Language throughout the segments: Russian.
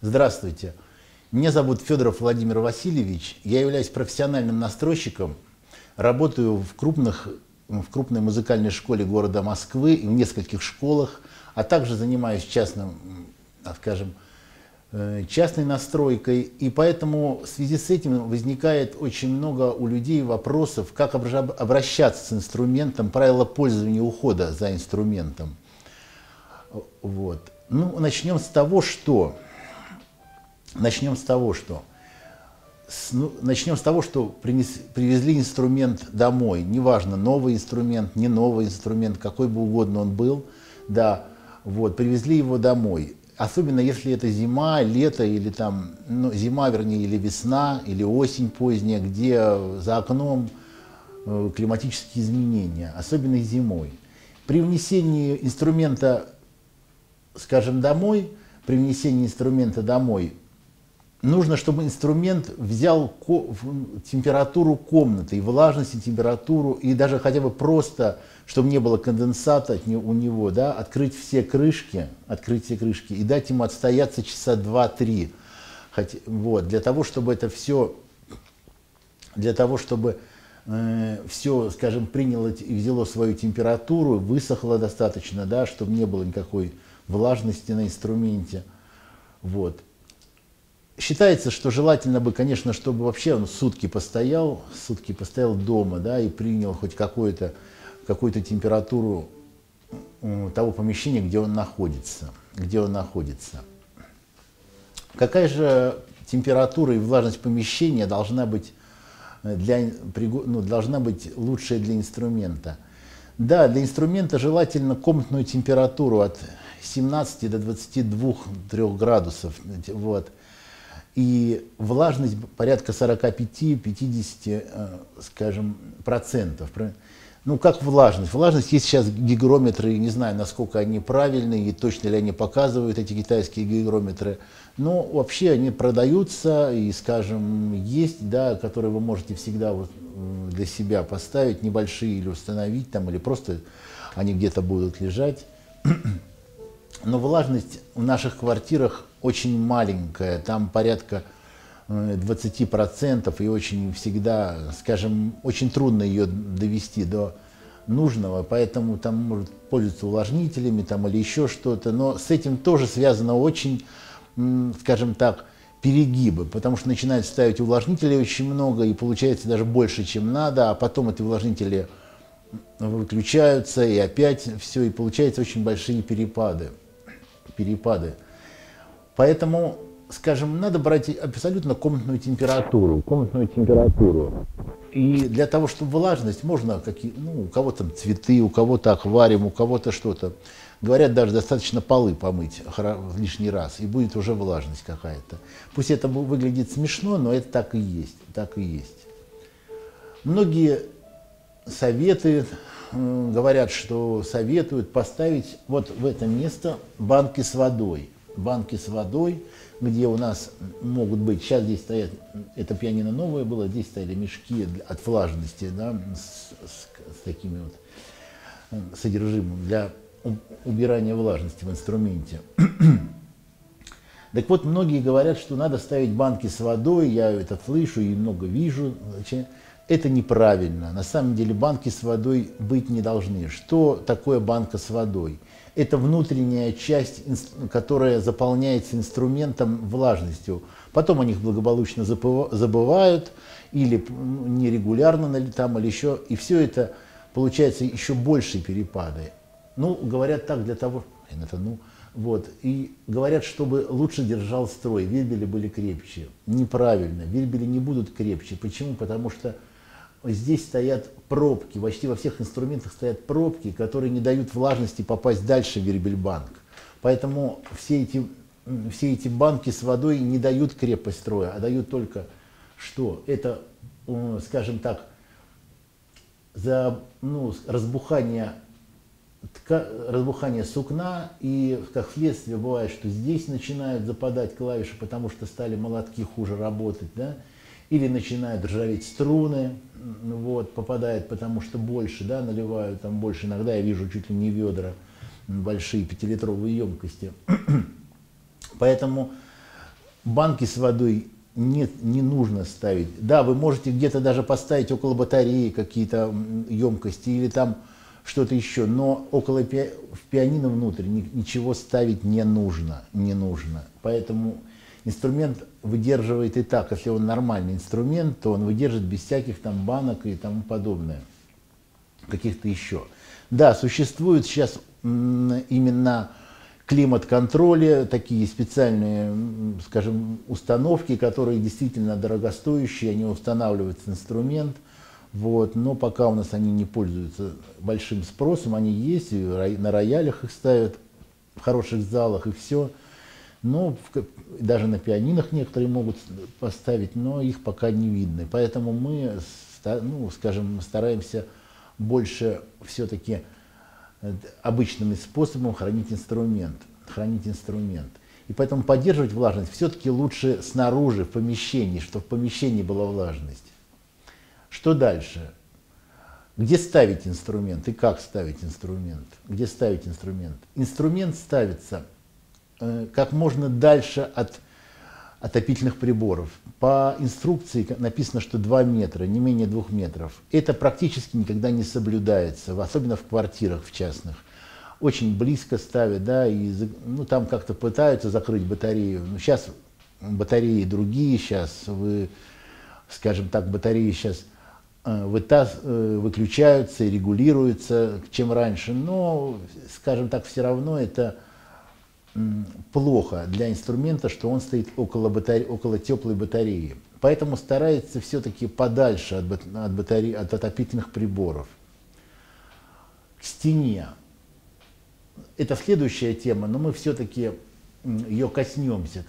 Здравствуйте. Меня зовут Федоров Владимир Васильевич. Я являюсь профессиональным настройщиком. Работаю в крупной музыкальной школе города Москвы и в нескольких школах, а также занимаюсь частной настройкой. И поэтому в связи с этим возникает очень много у людей вопросов, как обращаться с инструментом, правила пользования и ухода за инструментом. Вот. Ну, начнем с того, что привезли инструмент домой. Неважно, новый инструмент, не новый инструмент, какой бы угодно он был. Да, вот, привезли его домой. Особенно если это зима, лето, или там, зима, вернее, или весна, или осень поздняя, где за окном климатические изменения, особенно зимой. При внесении инструмента, домой, нужно, чтобы инструмент взял температуру комнаты, и влажность, и температуру, и даже хотя бы просто, чтобы не было конденсата у него, да, открыть все крышки и дать ему отстояться часа 2-3. Вот, для того, чтобы все, приняло и взяло свою температуру, высохло достаточно, да, чтобы не было никакой влажности на инструменте. Вот. Считается, что желательно бы, конечно, чтобы вообще он сутки постоял дома, да, и принял хоть какую-то температуру того помещения, где он находится. Какая же температура и влажность помещения должна быть лучшая для инструмента? Да, для инструмента желательно комнатную температуру от 17 до 22-3 градусов. Вот. И влажность порядка 45-50%. Ну, как влажность? Влажность, есть сейчас гигрометры, не знаю, насколько они правильные и точно ли они показывают, эти китайские гигрометры. Но вообще они продаются и, есть, да, которые вы можете всегда для себя поставить, небольшие или установить, там, или просто они где-то будут лежать. Но влажность в наших квартирах очень маленькая, там порядка 20%, и очень очень трудно ее довести до нужного, поэтому там может пользоваться увлажнителями там, или еще что-то. Но с этим тоже связано очень, перегибы, потому что начинают ставить увлажнителей очень много, и получается даже больше, чем надо, а потом эти увлажнители выключаются, и опять все, и получается очень большие перепады. Поэтому, надо брать абсолютно комнатную температуру. И для того, чтобы влажность, можно у кого-то цветы, у кого-то аквариум, у кого-то что-то. Говорят, даже достаточно полы помыть в лишний раз, и будет уже влажность какая-то. Пусть это выглядит смешно, но это так и есть. Многие советуют поставить вот в это место банки с водой, где у нас могут быть, сейчас здесь стоят, это пианино новое было, здесь стояли мешки от влажности, да, с такими вот содержимым для убирания влажности в инструменте. Так вот, многие говорят, что надо ставить банки с водой, я это слышу и много вижу. Это неправильно. На самом деле банки с водой быть не должны. Что такое банка с водой? Это внутренняя часть, которая заполняется инструментом влажностью. Потом о них благополучно забывают, или нерегулярно там, или еще. И все это получается еще большие перепады. Ну, говорят так для того, и говорят, чтобы лучше держал строй, вирбели были крепче. Неправильно, вирбели не будут крепче. Почему? Потому что здесь стоят пробки, почти во всех инструментах стоят пробки, которые не дают влажности попасть дальше в вирбельбанк. Поэтому все эти банки с водой не дают крепость строя, а дают только что? Это, разбухание сукна, и как следствие бывает, что здесь начинают западать клавиши, потому что стали молотки хуже работать, да? Или начинают ржаветь струны, попадает, потому что больше, да, наливают там больше, иногда я вижу чуть ли не ведра, большие 5-литровые емкости. Поэтому банки с водой не нужно ставить. Да, вы можете где-то даже поставить около батареи какие-то емкости или там что-то еще, но в пианино внутрь ничего ставить не нужно, не нужно. Поэтому инструмент выдерживает и так, если он нормальный инструмент, то он выдержит без всяких там банок и тому подобное, каких-то еще. Да, существуют сейчас именно климат-контроле, такие специальные, скажем, установки, которые действительно дорогостоящие, они устанавливают инструмент, вот, но пока у нас они не пользуются большим спросом, они есть, и на роялях их ставят, в хороших залах и все, но даже на пианинах некоторые могут поставить, но их пока не видно, поэтому мы, ну, скажем, стараемся больше все-таки обычным способом хранить инструмент. И поэтому поддерживать влажность все-таки лучше снаружи, в помещении, чтобы в помещении была влажность. Что дальше? Где ставить инструмент и как ставить инструмент? Где ставить инструмент? Инструмент ставится как можно дальше от отопительных приборов. По инструкции написано, что 2 метра, не менее 2 метров. Это практически никогда не соблюдается, особенно в квартирах в частных. Очень близко ставят, да, и ну, там как-то пытаются закрыть батарею. Но сейчас батареи другие, сейчас скажем так, батареи сейчас выключаются и регулируются, чем раньше. Но, скажем так, все равно это плохо для инструмента, что он стоит около теплой батареи. Поэтому старается все-таки подальше от батареи, от отопительных приборов. К стене. Это следующая тема, но мы все-таки ее коснемся.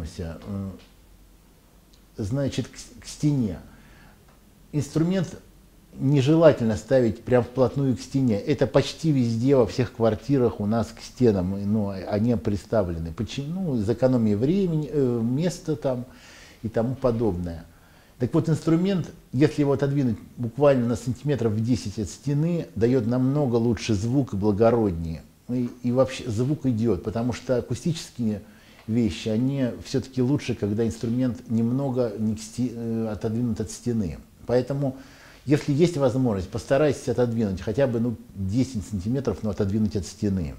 Значит, к стене. Инструмент нежелательно ставить прям вплотную к стене. Это почти везде, во всех квартирах у нас к стенам, ну, они представлены. Почему? Из экономии времени, места там и тому подобное. Так вот, инструмент, если его отодвинуть буквально на сантиметров 10 от стены, дает намного лучше звук и благороднее. И вообще звук идет, потому что акустические вещи, они все-таки лучше, когда инструмент немного отодвинут от стены. Поэтому, если есть возможность, постарайтесь отодвинуть хотя бы 10 сантиметров, но отодвинуть от стены.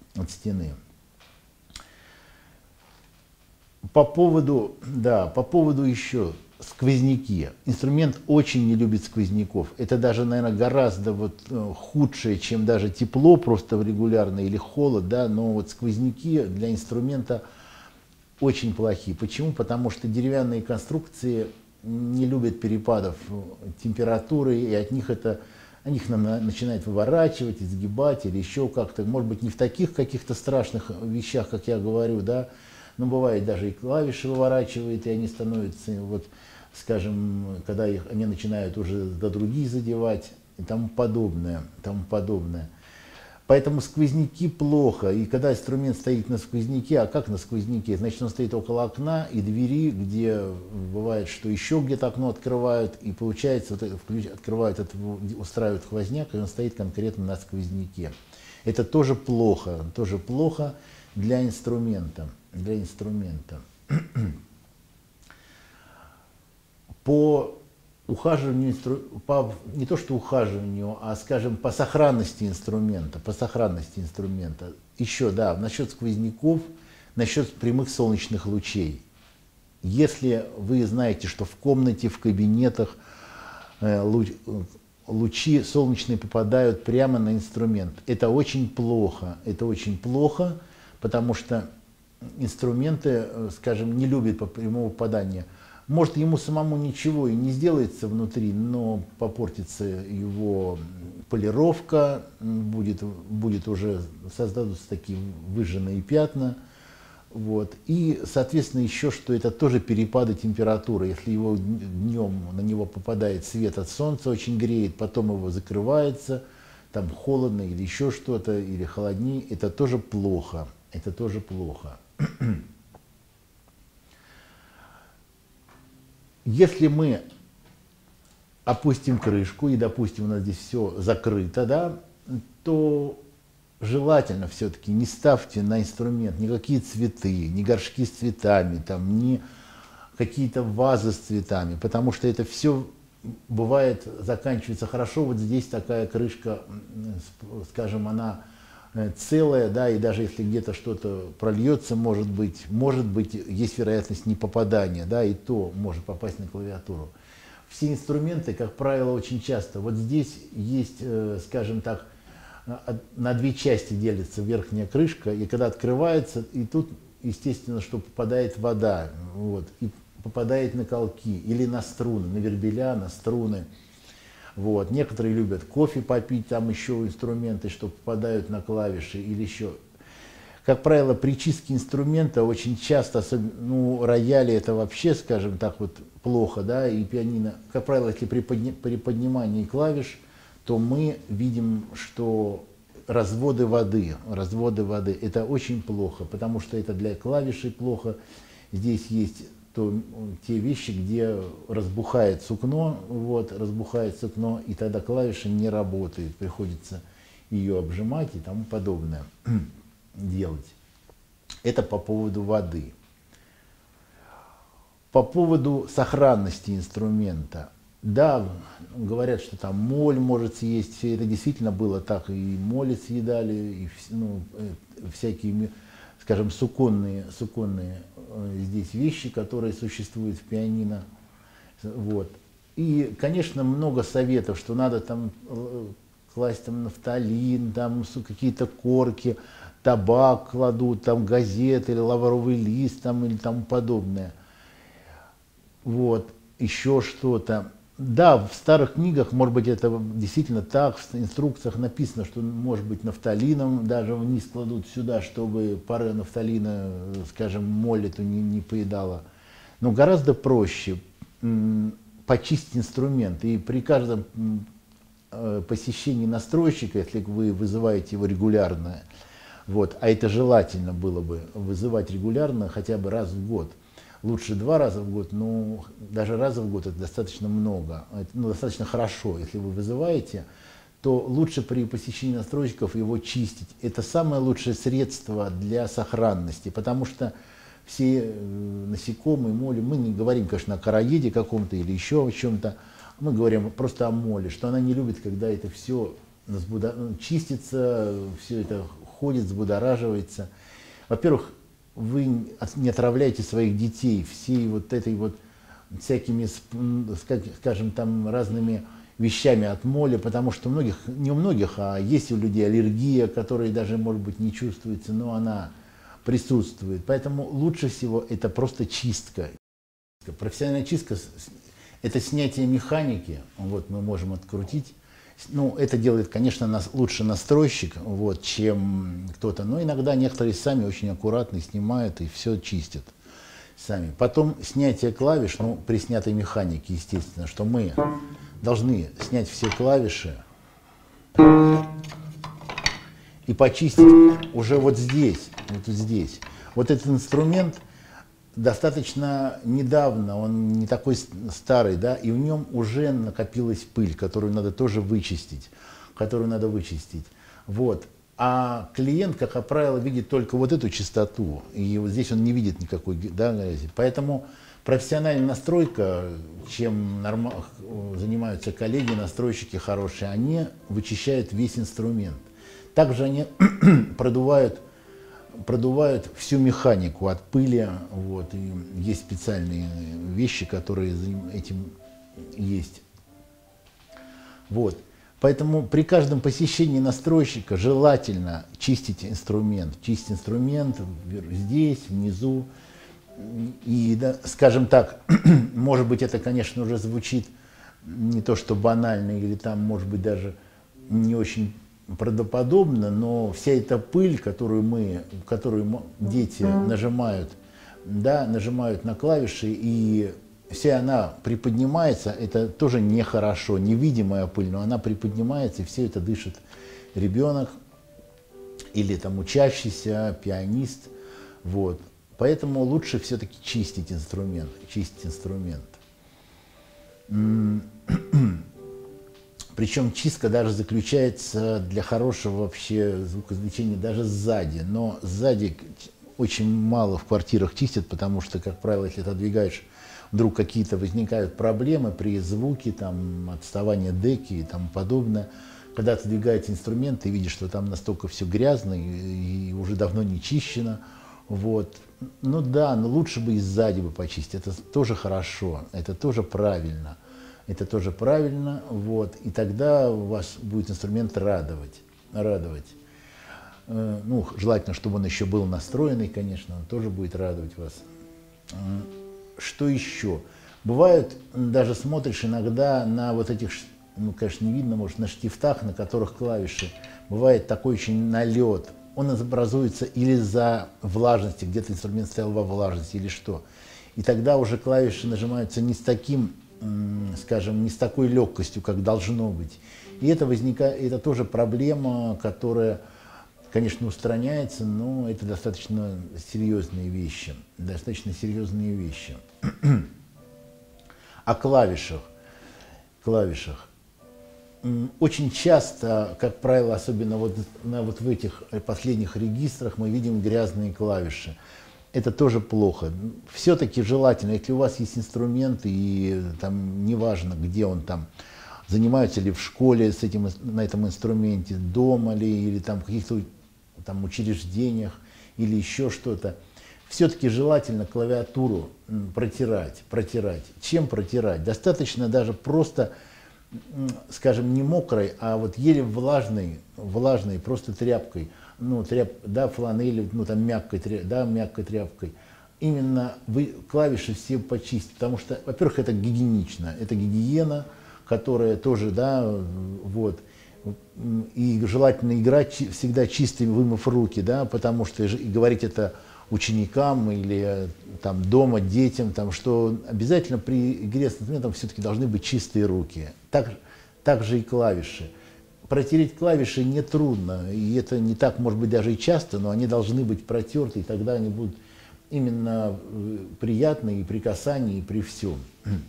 По поводу еще сквозняки. Инструмент очень не любит сквозняков. Это даже, наверное, гораздо худшее, чем даже тепло просто регулярно или холод, да, но вот сквозняки для инструмента очень плохие. Почему? Потому что деревянные конструкции не любят перепадов температуры, и от них начинает выворачивать, изгибать или еще как-то. Может быть, не в таких каких-то страшных вещах, как я говорю, да, но бывает даже и клавиши выворачивает, и они становятся, скажем, когда они начинают уже до других задевать и тому подобное. Поэтому сквозняки плохо. И когда инструмент стоит на сквозняке, а как на сквозняке? Значит, он стоит около окна и двери, где бывает, что еще где-то окно открывают, и получается, устраивают сквозняк, и он стоит конкретно на сквозняке. Это тоже плохо для инструмента. По ухаживанию, не то что ухаживанию, а, скажем, по сохранности инструмента. Еще, да, насчет сквозняков, насчет прямых солнечных лучей. Если вы знаете, что в комнате, в кабинетах лучи солнечные попадают прямо на инструмент, это очень плохо, потому что инструменты, скажем, не любят прямого попадания. Может, ему самому ничего и не сделается внутри, но попортится его полировка, будет уже создадутся такие выжженные пятна. Вот. И, соответственно, еще что это тоже перепады температуры. Если днем на него попадает свет от солнца, очень греет, потом его закрывается, там холодно или еще что-то, или холоднее, это тоже плохо. Если мы опустим крышку, и, допустим, у нас здесь все закрыто, да, то желательно все-таки не ставьте на инструмент никакие цветы, ни горшки с цветами, там, ни какие-то вазы с цветами, потому что это все бывает, заканчивается хорошо. Вот здесь такая крышка, скажем, она целая, да, и даже если где-то что-то прольется, может быть, есть вероятность непопадания, да, и то может попасть на клавиатуру. Все инструменты, как правило, очень часто, вот здесь есть, скажем так, на две части делится верхняя крышка, и когда открывается, и тут, естественно, что попадает вода, вот, и попадает на колки или на струны, на вербеля, на струны. Вот. Некоторые любят кофе попить, там еще инструменты, что попадают на клавиши или еще. Как правило, при чистке инструмента очень часто, особенно, ну, рояли это вообще, скажем так, вот плохо, да, и пианино. Как правило, если при поднимании клавиш, то мы видим, что разводы воды, это очень плохо, потому что это для клавишей плохо. Здесь есть те вещи, где разбухает сукно, и тогда клавиша не работает, приходится ее обжимать и тому подобное делать. Это по поводу воды. По поводу сохранности инструмента. Да, говорят, что там моль может съесть, все это действительно было так, и моли съедали, и всякие, скажем, суконные здесь вещи, которые существуют в пианино. Вот. И, конечно, много советов, что надо там класть там нафталин, там какие-то корки, табак кладут, там газеты или лавровый лист там, или тому подобное. Вот, еще что-то. Да, в старых книгах, может быть, это действительно так, в инструкциях написано, что, может быть, нафталином даже вниз кладут сюда, чтобы пара нафталина, скажем, моль эту не поедала. Но гораздо проще почистить инструмент. И при каждом посещении настройщика, если вы вызываете его регулярно, вот, а это желательно было бы вызывать регулярно хотя бы раз в год, лучше 2 раза в год, но даже раза в год это достаточно много, достаточно хорошо. Если вы вызываете, то лучше при посещении настройщиков его чистить. Это самое лучшее средство для сохранности, потому что все насекомые, моли, мы не говорим, конечно, о короеде каком-то или еще о чем-то, мы говорим просто о моле, что она не любит, когда это все чистится, все это ходит, взбудораживается. Во-первых, вы не отравляете своих детей всей вот этой вот всякими, скажем, там разными вещами от моли, потому что не у многих, а есть у людей аллергия, которая даже, может быть, не чувствуется, но она присутствует. Поэтому лучше всего это просто чистка. Профессиональная чистка – это снятие механики, вот мы можем открутить. Ну, это делает, конечно, лучше настройщик, вот, чем кто-то. Но иногда некоторые сами очень аккуратно снимают и все чистят сами. Потом снятие клавиш, ну, при снятой механике, естественно, что мы должны снять все клавиши и почистить уже вот здесь, вот здесь. Вот этот инструмент достаточно недавно, он не такой старый, да, и в нем уже накопилась пыль, которую надо тоже вычистить, Вот. А клиент, как правило, видит только вот эту чистоту, и вот здесь он не видит никакой, да, грязи. Поэтому профессиональная настройка, чем занимаются коллеги, настройщики хорошие, они вычищают весь инструмент. Также они продувают всю механику от пыли, вот, и есть специальные вещи, которые этим есть. Вот. Поэтому при каждом посещении настройщика желательно чистить инструмент здесь, внизу. И, да, скажем так, может быть, это, конечно, уже звучит не то что банально, или там, может быть, даже не очень правдоподобно, но вся эта пыль, которую дети нажимают, да, нажимают на клавиши, и вся она приподнимается, это тоже нехорошо, невидимая пыль, но она приподнимается, и все это дышит ребенок или там учащийся, пианист. Вот. Поэтому лучше все-таки чистить инструмент. Причем чистка даже заключается для хорошего вообще звукоизвлечения даже сзади. Но сзади очень мало в квартирах чистят, потому что, как правило, если ты отодвигаешь, вдруг какие-то возникают проблемы при звуке, там, отставание деки и тому подобное. Когда отодвигаете инструмент, ты видишь, что там настолько все грязно и уже давно не чищено. Вот. Ну да, но лучше бы и сзади бы почистить. Это тоже хорошо, это тоже правильно. Это тоже правильно, вот, и тогда у вас будет инструмент радовать. Ну, желательно, чтобы он еще был настроенный, конечно, он тоже будет радовать вас. Что еще? Бывает, даже смотришь иногда на вот этих, ну, конечно, не видно, может, на штифтах, на которых клавиши, бывает такой очень налет. Он образуется или из-за влажности, где-то инструмент стоял во влажности, или что. И тогда уже клавиши нажимаются не с таким, скажем, не с такой легкостью, как должно быть. И это тоже проблема, которая, конечно, устраняется, но это достаточно серьезные вещи. О клавишах. Очень часто, как правило, особенно вот в этих последних регистрах, мы видим грязные клавиши. Это тоже плохо. Все-таки желательно, если у вас есть инструмент, и там неважно, где он там, занимаются ли в школе на этом инструменте, дома ли, или там в каких-то там учреждениях, или еще что-то, все-таки желательно клавиатуру протирать. Чем протирать? Достаточно даже просто, скажем, не мокрой, а вот еле влажной, просто тряпкой. Ну, фланелью, ну, там, мягкой тряпкой. Именно вы клавиши все почистите, потому что, во-первых, это гигиенично, это гигиена, которая тоже, да, вот, и желательно играть всегда чистыми, вымыв руки, да, потому что и говорить это ученикам или там дома, детям, там, что обязательно при игре с инструментом все-таки должны быть чистые руки. Так же и клавиши. Протереть клавиши нетрудно, и это не так, может быть, даже и часто, но они должны быть протерты, и тогда они будут именно приятны и при касании, и при всем.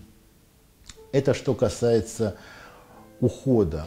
Это что касается ухода.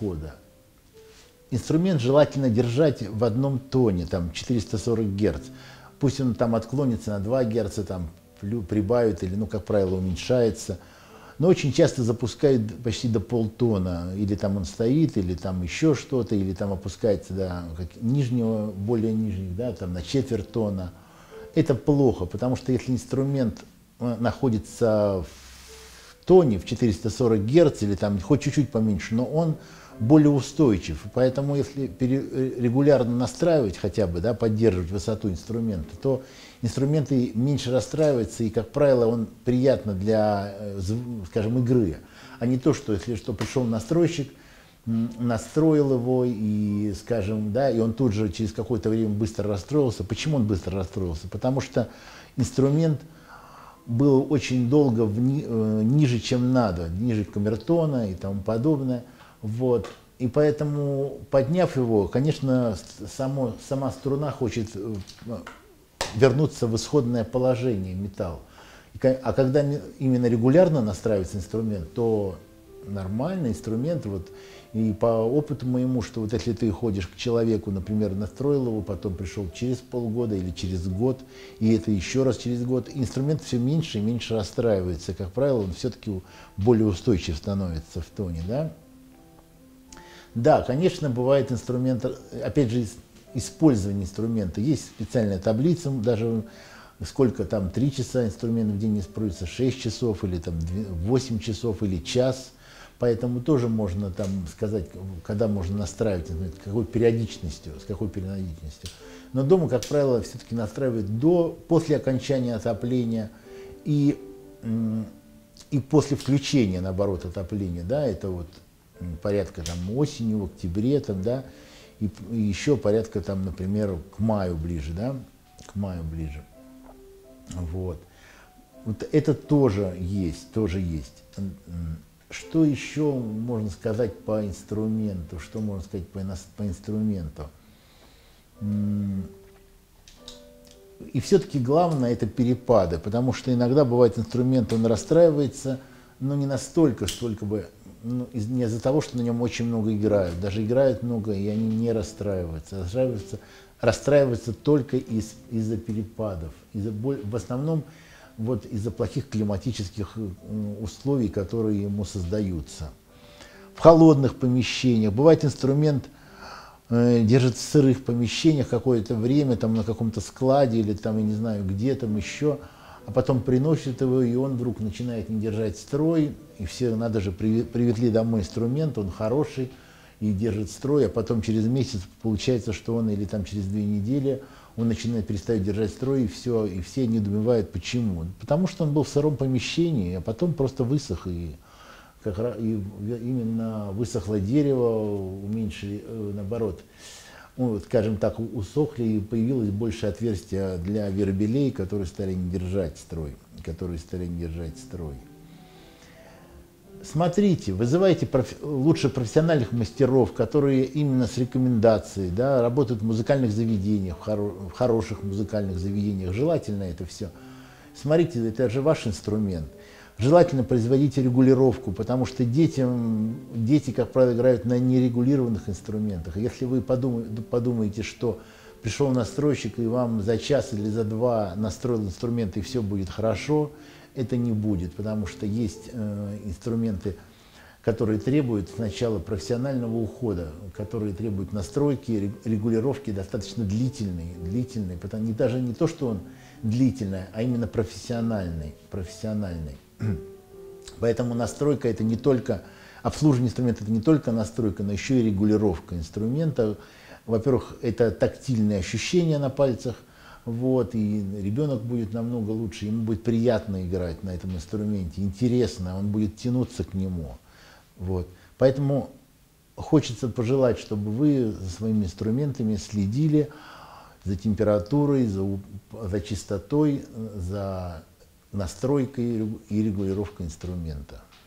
Инструмент желательно держать в одном тоне, там 440 Гц. Пусть он там отклонится на 2 Гц, там прибавит или, ну, как правило, уменьшается. Но очень часто запускают почти до полтона, или там он стоит, или там еще что-то, или там опускается до нижнего, более нижнего, да, там на четверть тона. Это плохо, потому что если инструмент находится в тоне, в 440 Гц, или там хоть чуть-чуть поменьше, но он более устойчив. Поэтому если регулярно настраивать хотя бы, да, поддерживать высоту инструмента, то инструмент и меньше расстраивается, и, как правило, он приятно для, скажем, игры. А не то, что если что, пришел настройщик, настроил его, и, скажем, да, и он тут же через какое-то время быстро расстроился. Почему он быстро расстроился? Потому что инструмент был очень долго ниже, чем надо, ниже камертона и тому подобное. Вот. И поэтому, подняв его, конечно, сама струна хочет вернуться в исходное положение, металл. А когда именно регулярно настраивается инструмент, то нормальный инструмент, вот, и по опыту моему, что вот если ты ходишь к человеку, например, настроил его, потом пришел через полгода или через год, и это еще раз через год, инструмент все меньше и меньше расстраивается. Как правило, он все-таки более устойчив становится в тоне, да? Да, конечно, бывает инструмент, опять же, использование инструмента. Есть специальная таблица, даже сколько там, 3 часа инструмент в день используется, 6 часов, или там 8 часов, или час. Поэтому тоже можно там сказать, когда можно настраивать, с какой периодичностью. Но дома, как правило, все-таки настраивают после окончания отопления и после включения, наоборот, отопления. Да, это вот порядка там осенью, в октябре, там, да, и еще порядка там, например, к маю ближе, да, Вот. Вот это тоже есть. Что еще можно сказать по инструменту? И все-таки главное это перепады, потому что иногда бывает инструмент, он расстраивается, но не настолько, сколько бы ну, не из-за того, что на нем очень много играют. Даже играют много, и они не расстраиваются. Расстраиваются только из-за перепадов. В основном вот из-за плохих климатических условий, которые ему создаются. В холодных помещениях. Бывает, инструмент держит в сырых помещениях какое-то время, там на каком-то складе или там, я не знаю, где там еще, а потом приносит его, и он вдруг начинает не держать строй, и все, надо же, привезли домой инструмент, он хороший, и держит строй, а потом через месяц получается, что он, или там через 2 недели, он начинает перестать держать строй, и все недоумевают, почему. Потому что он был в сыром помещении, а потом просто высох, и именно высохло дерево, уменьшили, наоборот, вот, скажем так, усохли, и появилось больше отверстия для вербелей, которые стали не держать строй. Смотрите, вызывайте лучше профессиональных мастеров, которые именно с рекомендацией, да, работают в музыкальных заведениях, в хороших музыкальных заведениях. Желательно это все. Смотрите, это же ваш инструмент. Желательно производите регулировку, потому что дети, как правило, играют на нерегулированных инструментах. Если вы подумаете, что пришел настройщик и вам за час или за 2 настроил инструмент, и все будет хорошо, это не будет, потому что есть инструменты, которые требуют сначала профессионального ухода, которые требуют настройки, регулировки достаточно длительной, даже не то, что он длительный, а именно профессиональный. Поэтому настройка это не только, обслуживание инструмента это не только настройка, но еще и регулировка инструмента. Во-первых, это тактильные ощущения на пальцах, вот, и ребенок будет намного лучше, ему будет приятно играть на этом инструменте, интересно, он будет тянуться к нему. Вот. Поэтому хочется пожелать, чтобы вы за своими инструментами следили за температурой, за чистотой, за настройкой и регулировкой инструмента.